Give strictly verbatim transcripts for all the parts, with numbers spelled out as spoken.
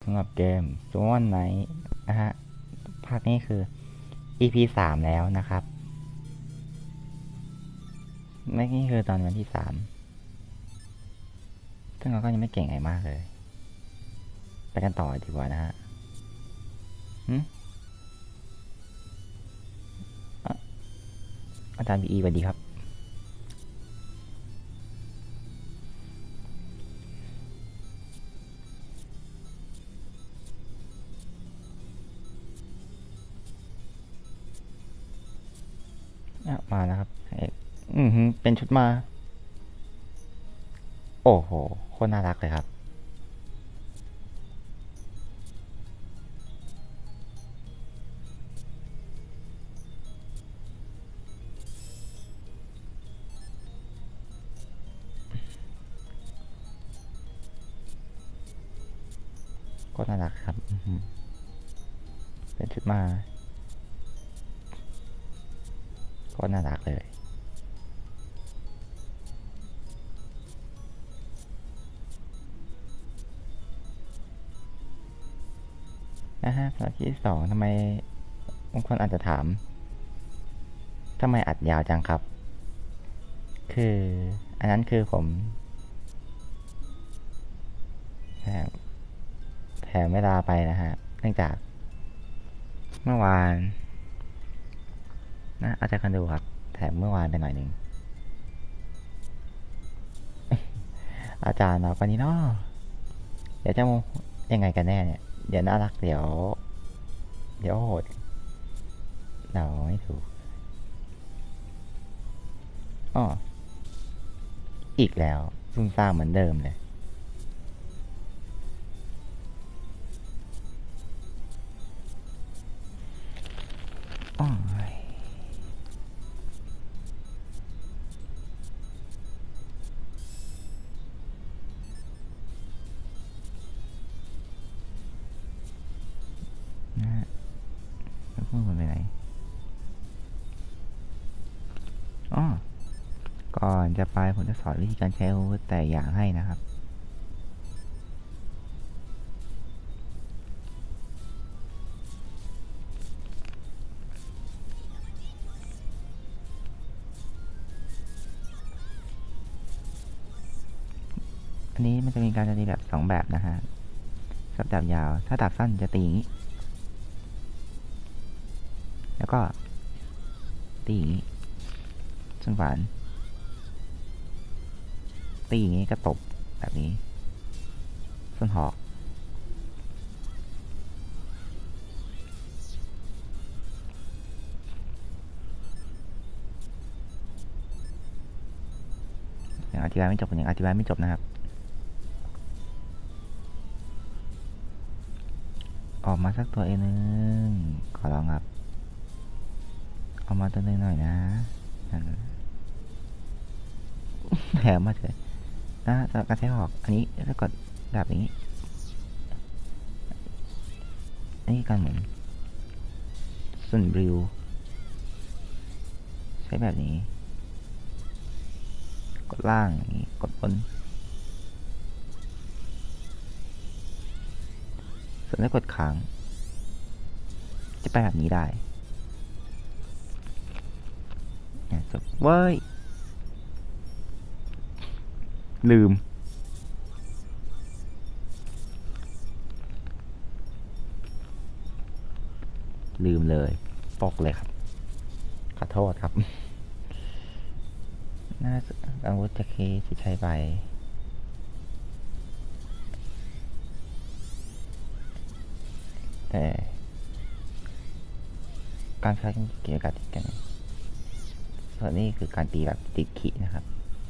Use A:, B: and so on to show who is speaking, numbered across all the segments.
A: สำหรับเกม Summon Night นะฮะภาคนี้คือ อี พี สามแล้วนะครับไม่นี่คือตอนวันที่สามซึ่งเราก็ยังไม่เก่งอะไรมากเลย ไปกันต่อดีกว่านะฮะอาจารย์บีอีสวัสดีครับมาแล้วครับเอกอือเป็นชุดมา โอ้โหโคตรน่ารักเลยครับโคตรน่ารักครับเป็นชุดมาโคตรน่ารักเลยนะฮะตอนที่สองทำไมบางคนอาจจะถามทำไมอัดยาวจังครับ คืออันนั้นคือผมแถมแถมเวลาไปนะฮะเนื่องจากเมื่อวานนะอาจารย์คันดูครับแถมเมื่อวานไปหน่อยหนึ่งอาจารย์เราคนนี้เนาะเดี๋ยวจะยังไงกันแน่เนี่ยเดี๋ยวน่ารักเดี๋ยวเดี๋ยวโหดเราไม่ถูกอ้ออีกแล้วซุ่มซ่ามเหมือนเดิมเลยอ้อนะฮะแล้วพูดมันไปไหนอ้อก่อนจะไปผมจะสอนวิธีการใช้อาวุธแต่อย่างให้นะครับอันนี้มันจะมีการตีแบบสองแบบนะฮะสับดาบยาวถ้าดาบสั้นจะตีอย่างนี้แล้วก็ตีอย่างนี้ส่วนฝานตีอย่างนี้ก็ตบแบบนี้ส่วนหอกยังอธิบายไม่จบยังอธิบายไม่จบนะครับออกมาสักตัวเองนึงขอลองครับออกมาตัวนึงหน่อยนะแถมมาเถอะนะสำหรับการใช้หอกอันนี้ถ้ากดดาบอย่างนี้อันนี้การหมุนส่วนริวใช้แบบนี้กดล่างอย่างนี้กดบนส่วนถ้ากดค้างจะไปแบบนี้ได้จบเว้ยลืมลืมเลยปกเลยครับขอโทษครับน่าอาวุธจะเคที่ใช้ไปแต่การใช้เกี่ยวกับติดกันส่วนนี้คือการตีแบบติดขีนะครับ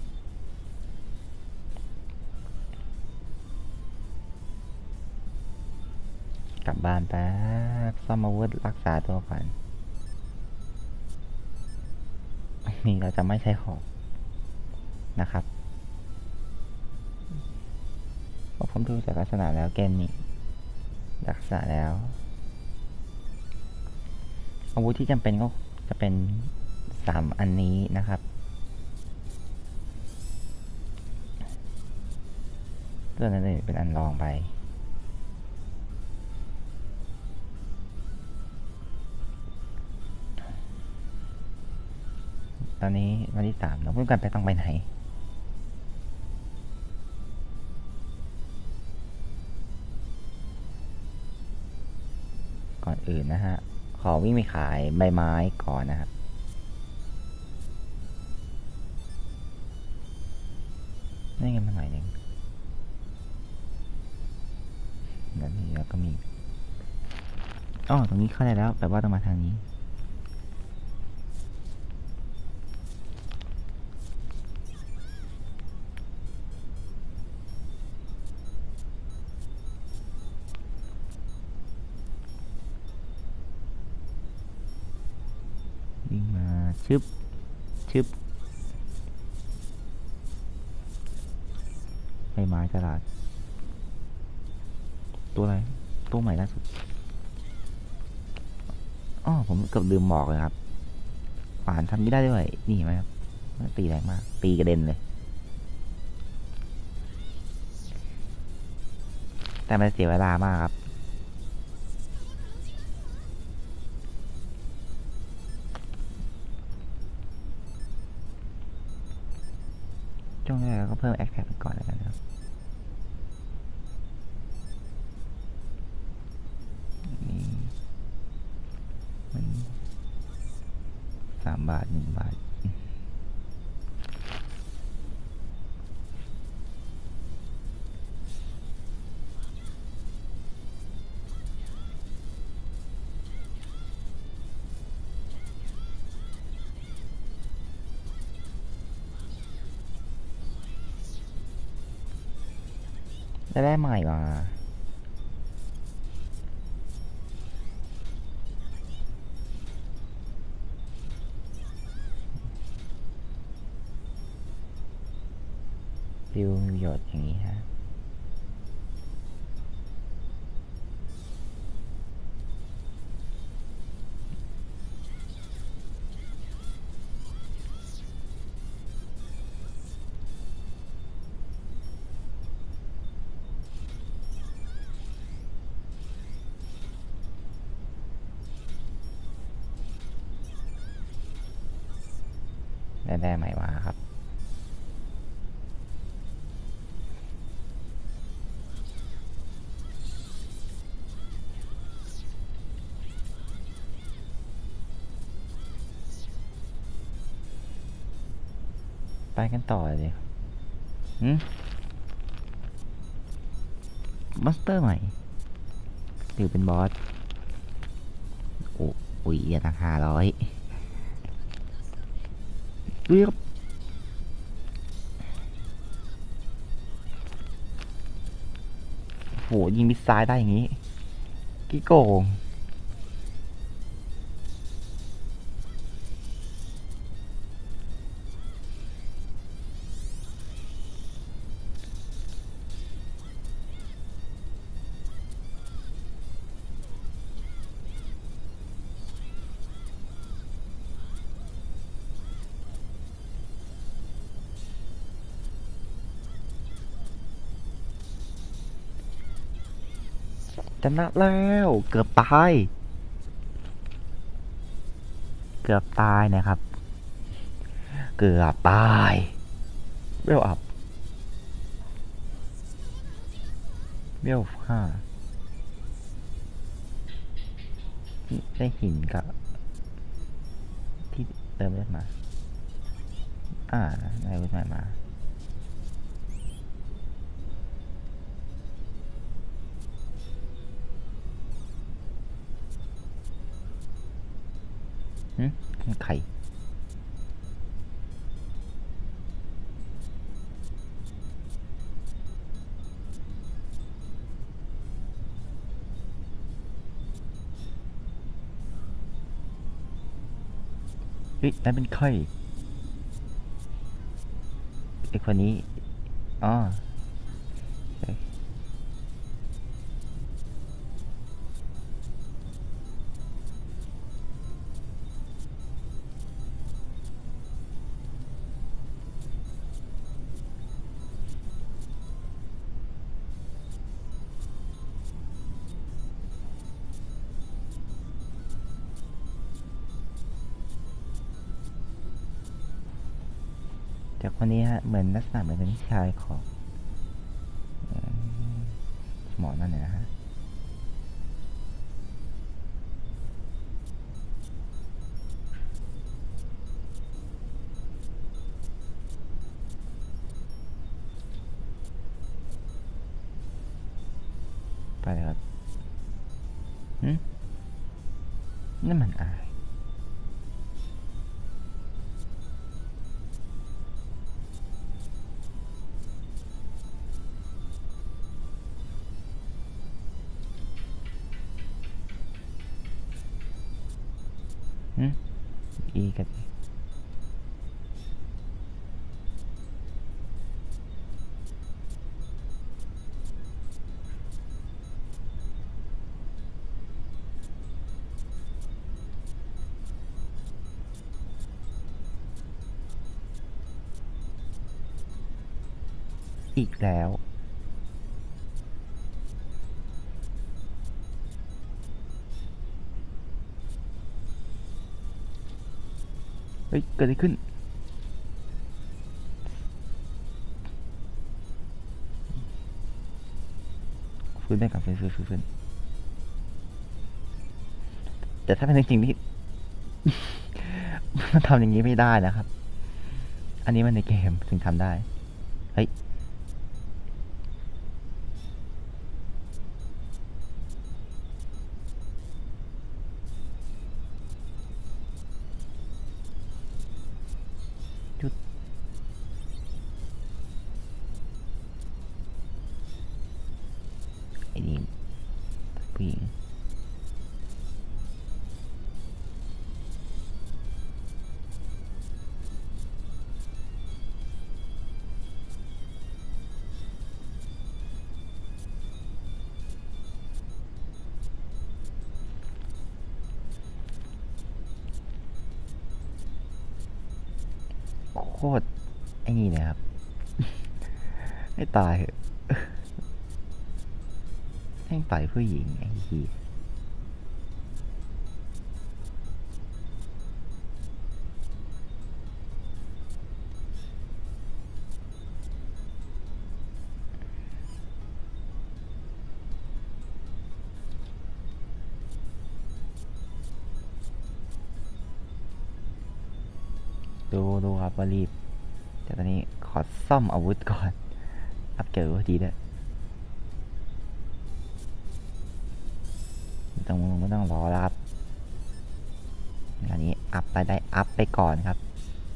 A: กลับบ้านแป๊บซ่อมอาวุธรักษาตัวก่อนนี่เราจะไม่ใช้ของนะครับเพราะผมดูจากลักษณะแล้วเกมนี้รักษาแล้วอาวุธที่จำเป็นก็จะเป็นสามอันนี้นะครับตัวนั้นเลยเป็นอันรองไปอนนี้วันที่สามเราเพิ่งกันไปต้องไปไหนก่อนอื่นนะฮะขอวิ่งไปขายใบไม้ก่อนนะครับนี่ไงมันหน่อยหนึ่งแล้วนี่แล้วก็มีอ๋อตรงนี้เข้าได้แล้วแปลว่าต้องมาทางนี้วิ่งมาชึบชึบใบไม้ตลาดตัวอะไรตัวใหม่ล่าสุดอ๋อผมเกือบลืมบอกเลยครับป่านทำนี้ได้ด้วยนี่เห็นไหมครับตีแรงมากตีกระเด็นเลยแต่มันเสียเวลามากครับช่วงแรกก็เพิ่มแอคแท็กก่อนแล้วกันครับนี่มันสามบาทหนึ่งบาทได้ได้ใหม่มาฟิวมีประโยชน์อย่างนี้ฮะได้ได้ใหม่มาครับไปกันต่อเลยหืมมอนสเตอร์ใหม่หรือเป็นบอสโอ้อุ้ยอย่าตั้งห้าร้อยดูครับโหยิงมิสไซล์ได้อย่างนี้กี่โกงชนะแล้วเกือบตายเกือบตายนะครับเกือบตายเวลอัพเวลห้าได้หินกับที่เติมเลือดมาอ่าได้เลือดใหม่มาหืมไข่เฮ้ยนั่นเป็นไข่ไอ้คนนี้อ๋อแต่คนนี้ฮะเหมือนลักษณะเหมือนเป็นพี่ชายของหมอนั่นนะฮะไปเลยครับหืมนั่นมันอะไรหืมอีกันอีกแล้วเฮ้ยเกิดอะไรขึ้นฟื้นได้กับฟื้นฟื้นฟื้นแต่ถ้าเป็นจริงๆนี่มันทำอย่างนี้ไม่ได้นะครับอันนี้มันในเกมถึงทำได้เฮ้ยจุดไอ้นี่ผู้หญิงโคตรไอ้นี่เลยครับให้ตายเหอะแม่งต่อยผู้หญิงไอ้เหี้ยดูดูครับว่ารีบแต่ตอนนี้ขอซ่อมอาวุธก่อนอัพเกรดพอดีด้วยไม่ต้องไม่ต้องรอแล้วครับอันนี้อัพไปได้อัพไปก่อนครับ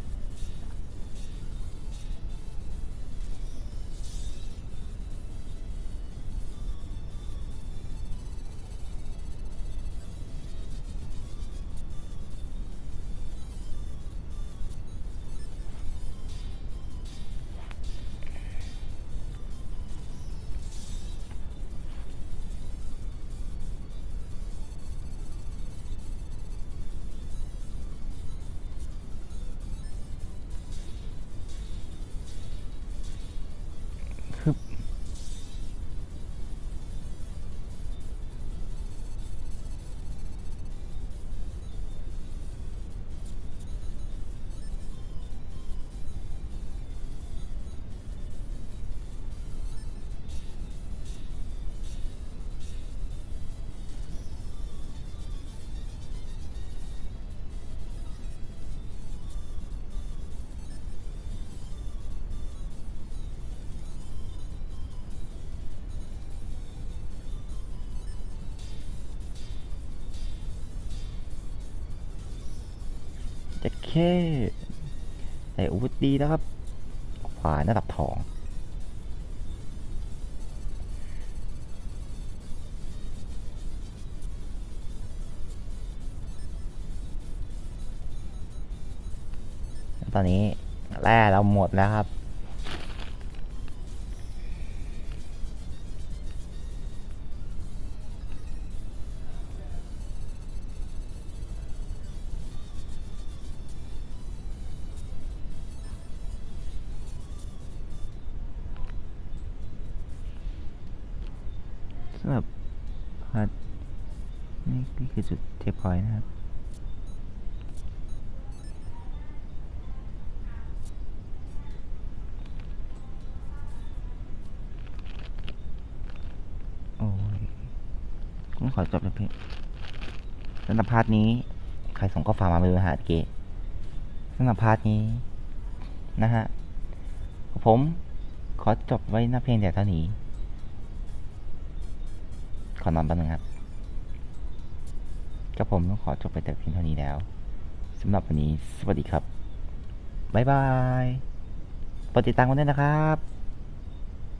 A: คือจะแค่แต่อาวุธดีแล้วครับขวานระดับทองตอนนี้แร่เราหมดแล้วครับสำหรับพาร์ทนี่นี่คือจุดเทปพอยต์นะครับผมขอจบเพลงสำหรับพาร์ทนี้ใครส่งข้อความมาไม่รู้หาเกสำหรับพาร์ทนี้นะฮะผมขอจบไว้หน้าเพลงแต่เท่านี้ขอนอนแป๊บนึงครับก็ผมต้องขอจบไปแต่เพียงเท่านี้แล้วสำหรับวันนี้สวัสดีครับบ๊ายบายกดติดตามกันด้วยนะครับ